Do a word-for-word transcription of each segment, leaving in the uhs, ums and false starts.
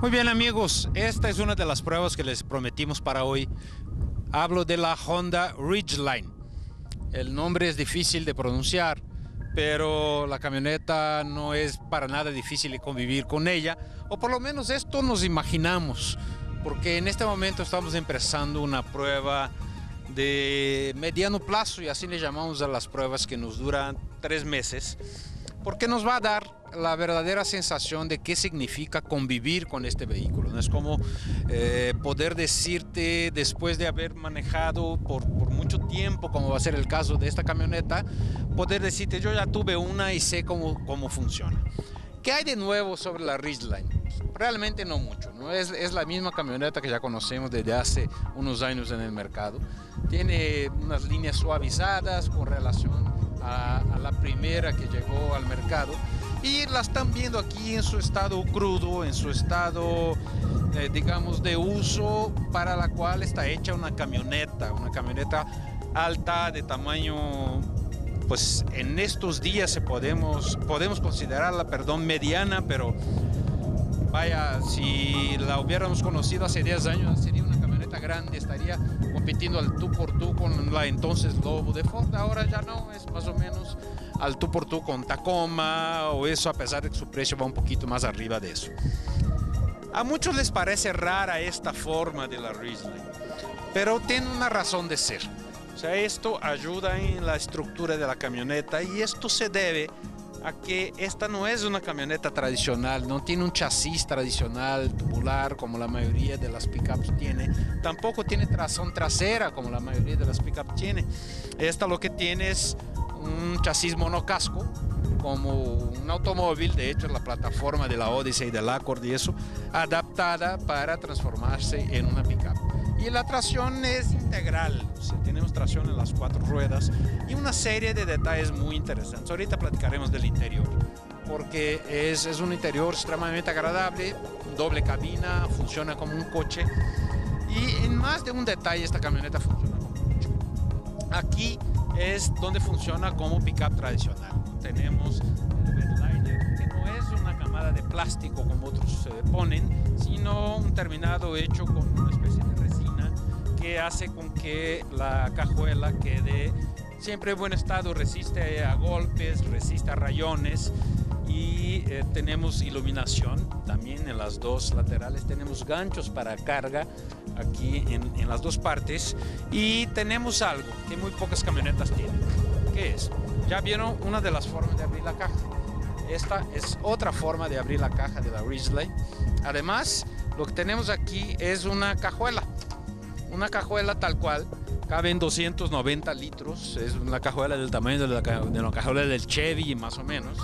Muy bien amigos, esta es una de las pruebas que les prometimos para hoy. Hablo de la Honda Ridgeline. El nombre es difícil de pronunciar, pero la camioneta no es para nada difícil de convivir con ella, o por lo menos esto nos imaginamos, porque en este momento estamos empezando una prueba de mediano plazo, y así le llamamos a las pruebas que nos duran tres meses, porque nos va a dar la verdadera sensación de qué significa convivir con este vehículo. No es como eh, poder decirte, después de haber manejado por, por mucho tiempo, como va a ser el caso de esta camioneta, poder decirte, yo ya tuve una y sé cómo, cómo funciona. ¿Qué hay de nuevo sobre la Ridgeline? Realmente no mucho, ¿no? Es, es la misma camioneta que ya conocemos desde hace unos años en el mercado. Tiene unas líneas suavizadas con relación a, a la primera que llegó al mercado. Y la están viendo aquí en su estado crudo, en su estado, eh, digamos, de uso para la cual está hecha una camioneta, una camioneta alta de tamaño, pues en estos días se podemos, podemos considerarla, perdón, mediana, pero vaya, si la hubiéramos conocido hace diez años sería una camioneta grande, estaría compitiendo al tú por tú con la entonces Lobo de Ford. Ahora ya no, es más o menos al tú por tú con Tacoma o eso, a pesar de que su precio va un poquito más arriba de eso. A muchos les parece rara esta forma de la Ridgeline, pero tiene una razón de ser. O sea, esto ayuda en la estructura de la camioneta, y esto se debe a que esta no es una camioneta tradicional, no tiene un chasis tradicional tubular como la mayoría de las pickups tiene, tampoco tiene tracción trasera como la mayoría de las pickups tiene. Esta lo que tiene es un chasis monocasco como un automóvil, de hecho la plataforma de la Odyssey, del Accord y eso, adaptada para transformarse en una pickup. Y la tracción es integral, o sea, tenemos tracción en las cuatro ruedas y una serie de detalles muy interesantes. Ahorita platicaremos del interior, porque es, es un interior extremadamente agradable, doble cabina, funciona como un coche, y en más de un detalle esta camioneta funciona como un coche. Aquí es donde funciona como pickup tradicional. Tenemos el bedliner, que no es una camada de plástico como otros se ponen, sino un terminado hecho con una especie de resina que hace con que la cajuela quede siempre en buen estado, resiste a golpes, resiste a rayones. Y eh, tenemos iluminación también en las dos laterales, tenemos ganchos para carga aquí en, en las dos partes, y tenemos algo que muy pocas camionetas tienen. ¿Qué es? Ya vieron una de las formas de abrir la caja. Esta es otra forma de abrir la caja de la Ridgeline. Además, lo que tenemos aquí es una cajuela, una cajuela tal cual. Caben doscientos noventa litros, es una cajuela del tamaño de la, de la cajuela del Chevy más o menos.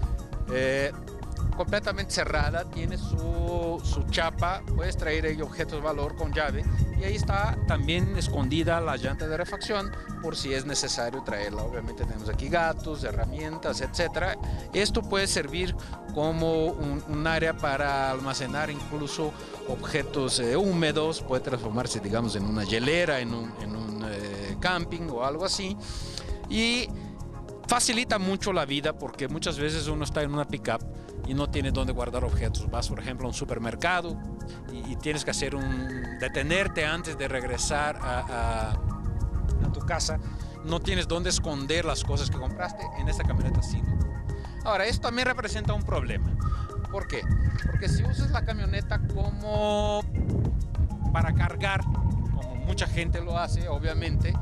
Eh, completamente cerrada, tiene su, su chapa, puedes traer ahí objetos de valor con llave, y ahí está también escondida la llanta de refacción por si es necesario traerla. Obviamente tenemos aquí gatos, herramientas, etcétera. Esto puede servir como un, un área para almacenar incluso objetos eh, húmedos, puede transformarse, digamos, en una hielera, en un, en un eh, camping o algo así, y facilita mucho la vida, porque muchas veces uno está en una pickup y no tiene dónde guardar objetos. Vas, por ejemplo, a un supermercado y, y tienes que hacer un detenerte antes de regresar a, a, a tu casa. No tienes dónde esconder las cosas que compraste. En esta camioneta sí. Ahora, esto también representa un problema. ¿Por qué? Porque si usas la camioneta como para cargar, como mucha gente lo hace, obviamente,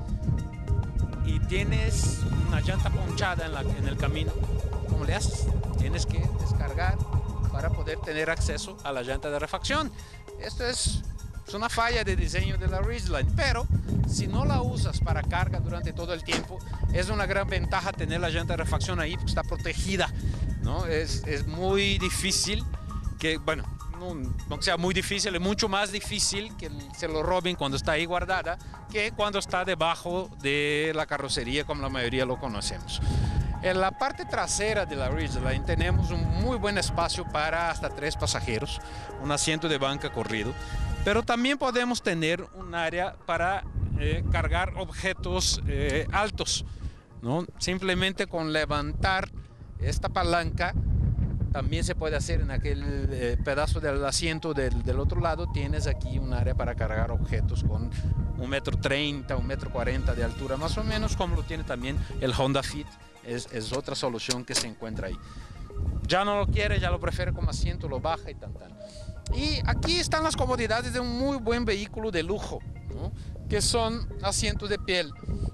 y tienes una llanta ponchada en, la, en el camino, ¿cómo le haces? Tienes que descargar para poder tener acceso a la llanta de refacción. Esto es, es una falla de diseño de la Ridgeline, pero si no la usas para carga durante todo el tiempo, es una gran ventaja tener la llanta de refacción ahí, porque está protegida, ¿no? Es, es muy difícil que, bueno, no, no sea muy difícil, es mucho más difícil que se lo roben cuando está ahí guardada que cuando está debajo de la carrocería, como la mayoría lo conocemos. En la parte trasera de la Ridgeline tenemos un muy buen espacio para hasta tres pasajeros, un asiento de banca corrido, pero también podemos tener un área para eh, cargar objetos eh, altos, ¿no? Simplemente con levantar esta palanca También se puede hacer en aquel eh, pedazo del asiento del, del otro lado. Tienes aquí un área para cargar objetos con un metro treinta, un metro cuarenta de altura más o menos, como lo tiene también el Honda Fit. Es, es otra solución que se encuentra ahí. Ya no lo quiere, ya lo prefiere como asiento, lo baja y tan tan. Y aquí están las comodidades de un muy buen vehículo de lujo, ¿no? Que son asientos de piel,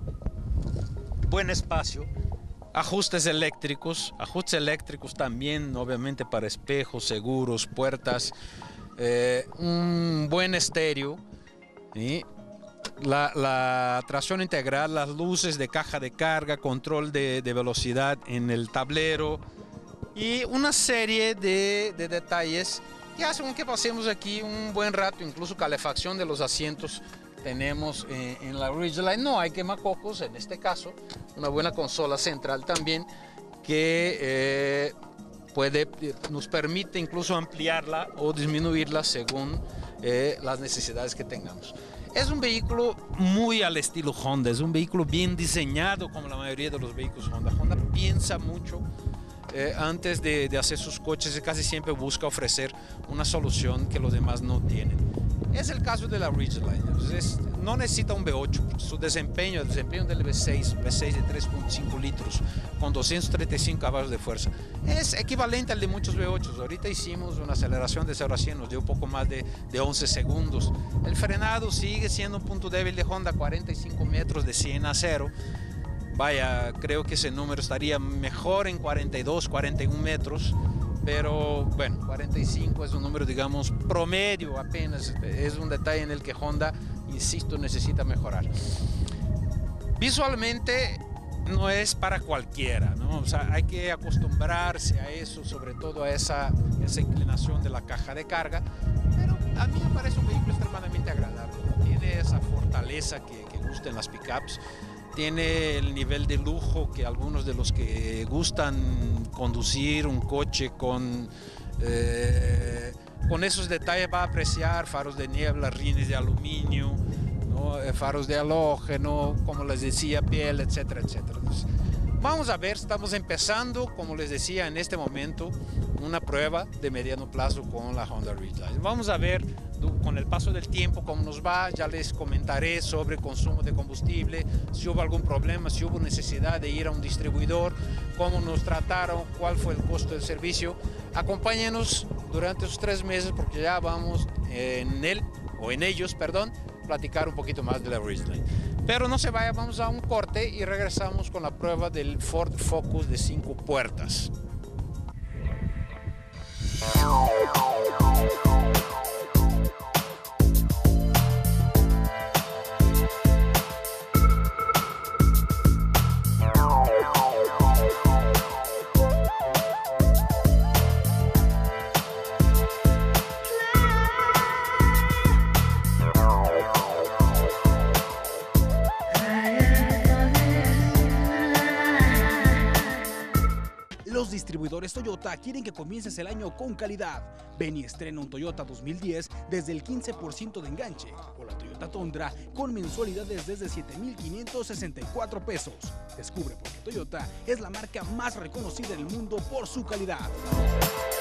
buen espacio, ajustes eléctricos, ajustes eléctricos también, obviamente para espejos, seguros, puertas, eh, un buen estéreo, ¿sí? La, la tracción integral, las luces de caja de carga, control de, de velocidad en el tablero y una serie de, de detalles que hacen que pasemos aquí un buen rato, incluso calefacción de los asientos. Tenemos eh, en la Ridgeline, no hay quemacocos en este caso, una buena consola central también que eh, puede, nos permite incluso ampliarla o disminuirla según eh, las necesidades que tengamos. Es un vehículo muy al estilo Honda, es un vehículo bien diseñado como la mayoría de los vehículos Honda. Honda piensa mucho eh, antes de, de hacer sus coches y casi siempre busca ofrecer una solución que los demás no tienen. Es el caso de la Ridgeline. Entonces, no necesita un V ocho. Su desempeño, el desempeño del V seis, V seis de tres punto cinco litros con doscientos treinta y cinco caballos de fuerza, es equivalente al de muchos V ocho. Ahorita hicimos una aceleración de cero a cien, nos dio un poco más de, de once segundos. El frenado sigue siendo un punto débil de Honda, cuarenta y cinco metros de cien a cero. Vaya, creo que ese número estaría mejor en cuarenta y dos, cuarenta y uno metros. Pero bueno, cuarenta y cinco es un número, digamos, promedio apenas. Es un detalle en el que Honda, insisto, necesita mejorar. Visualmente no es para cualquiera, ¿no? O sea, hay que acostumbrarse a eso, sobre todo a esa, esa inclinación de la caja de carga. Pero a mí me parece un vehículo extremadamente agradable. Tiene esa fortaleza que, que gusta en las pickups. Tiene el nivel de lujo que algunos de los que gustan conducir un coche con, eh, con esos detalles va a apreciar: faros de niebla, rines de aluminio, ¿no? Faros de halógeno, como les decía, piel, etcétera, etcétera. Entonces, vamos a ver, estamos empezando, como les decía, en este momento, una prueba de mediano plazo con la Honda Ridgeline. Vamos a ver con el paso del tiempo cómo nos va. Ya les comentaré sobre consumo de combustible, si hubo algún problema, si hubo necesidad de ir a un distribuidor, cómo nos trataron, cuál fue el costo del servicio. Acompáñenos durante esos tres meses porque ya vamos en él, o en ellos, perdón, platicar un poquito más de la Ridgeline. Pero no se vaya, vamos a un corte y regresamos con la prueba del Ford Focus de cinco puertas. Los distribuidores Toyota quieren que comiences el año con calidad. Ven y estrena un Toyota dos mil diez desde el quince por ciento de enganche o la Toyota Tundra con mensualidades desde siete mil quinientos sesenta y cuatro pesos. Descubre por qué Toyota es la marca más reconocida en el mundo por su calidad.